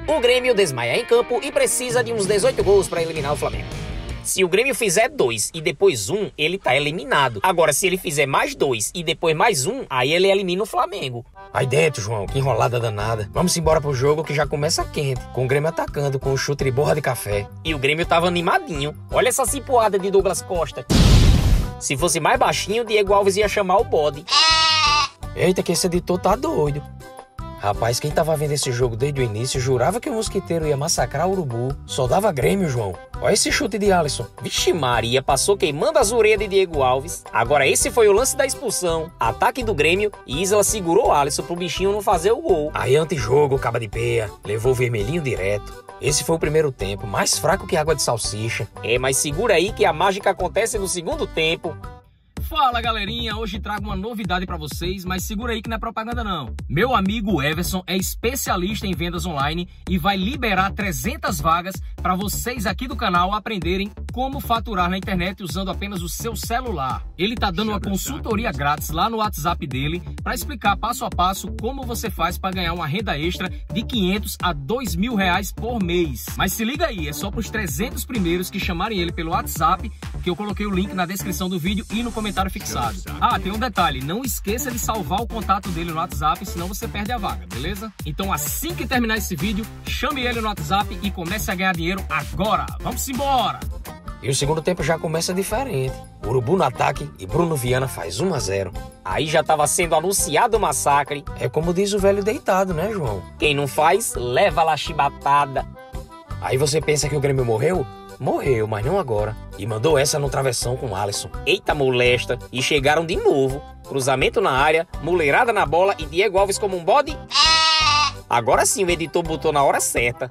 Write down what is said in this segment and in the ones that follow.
O Grêmio desmaia em campo e precisa de uns 18 gols para eliminar o Flamengo. Se o Grêmio fizer 2 e depois 1, ele tá eliminado. Agora, se ele fizer mais 2 e depois mais 1, aí ele elimina o Flamengo. Aí dentro, João, que enrolada danada. Vamos embora pro jogo que já começa quente, com o Grêmio atacando com o chute de borra de café. E o Grêmio tava animadinho. Olha essa cipuada de Douglas Costa. Se fosse mais baixinho, o Diego Alves ia chamar o bode. Eita, que esse editor tá doido. Rapaz, quem tava vendo esse jogo desde o início jurava que o mosquiteiro ia massacrar o urubu. Só dava Grêmio, João. Olha esse chute de Alisson. Vixe Maria, passou queimando as orelhas de Diego Alves. Agora esse foi o lance da expulsão. Ataque do Grêmio e Isla segurou Alisson pro bichinho não fazer o gol. Aí antijogo, caba de peia, levou o vermelhinho direto. Esse foi o primeiro tempo, mais fraco que água de salsicha. Mas segura aí que a mágica acontece no segundo tempo. Fala galerinha, hoje trago uma novidade para vocês, mas segura aí que não é propaganda não. Meu amigo Everson é especialista em vendas online e vai liberar 300 vagas para vocês aqui do canal aprenderem como faturar na internet usando apenas o seu celular. Ele tá dando uma consultoria grátis lá no WhatsApp dele para explicar passo a passo como você faz para ganhar uma renda extra de 500 a 2.000 reais por mês. Mas se liga aí, é só para os 300 primeiros que chamarem ele pelo WhatsApp, que eu coloquei o link na descrição do vídeo e no comentário fixado. Ah, tem um detalhe, não esqueça de salvar o contato dele no WhatsApp, senão você perde a vaga, beleza? Então assim que terminar esse vídeo, chame ele no WhatsApp e comece a ganhar dinheiro agora. Vamos embora! E o segundo tempo já começa diferente. Urubu no ataque e Bruno Viana faz 1-0. Aí já estava sendo anunciado o massacre. É como diz o velho deitado, né, João? Quem não faz, leva lá chibatada. Aí você pensa que o Grêmio morreu? Morreu, mas não agora. E mandou essa no travessão com o Alisson. Eita molesta. E chegaram de novo. Cruzamento na área, muleirada na bola e Diego Alves como um bode. Agora sim o editor botou na hora certa.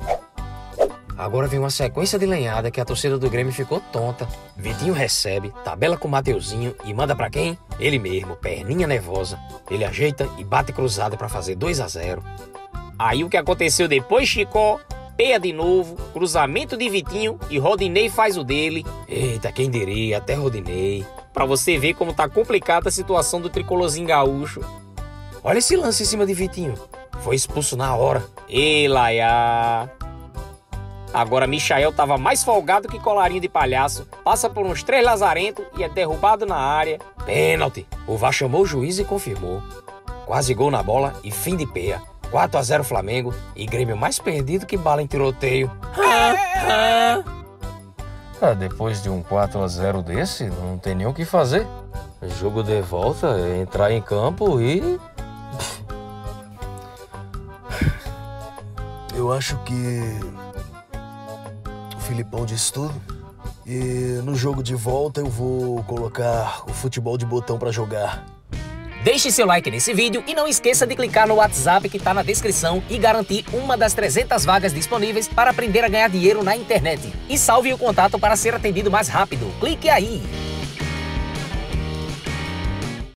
Agora vem uma sequência de lenhada que a torcida do Grêmio ficou tonta. Vitinho recebe, tabela com o Mateuzinho e manda pra quem? Ele mesmo, perninha nervosa. Ele ajeita e bate cruzada pra fazer 2-0. Aí o que aconteceu depois, Chicó? Peia de novo, cruzamento de Vitinho e Rodinei faz o dele. Eita, quem diria, até Rodinei. Pra você ver como tá complicada a situação do tricolorzinho gaúcho. Olha esse lance em cima de Vitinho. Foi expulso na hora. Ê, Laiá. Agora Michael tava mais folgado que colarinho de palhaço. Passa por uns 3 lazarentos e é derrubado na área. Pênalti. O VAR chamou o juiz e confirmou. Quase gol na bola e fim de peia. 4-0 Flamengo e Grêmio mais perdido que bala em tiroteio. Depois de um 4-0 desse, não tem nem o que fazer. Jogo de volta, é entrar em campo e... Eu acho que o Filipão disse tudo. E no jogo de volta eu vou colocar o futebol de botão pra jogar. Deixe seu like nesse vídeo e não esqueça de clicar no WhatsApp que está na descrição e garantir uma das 300 vagas disponíveis para aprender a ganhar dinheiro na internet. E salve o contato para ser atendido mais rápido. Clique aí!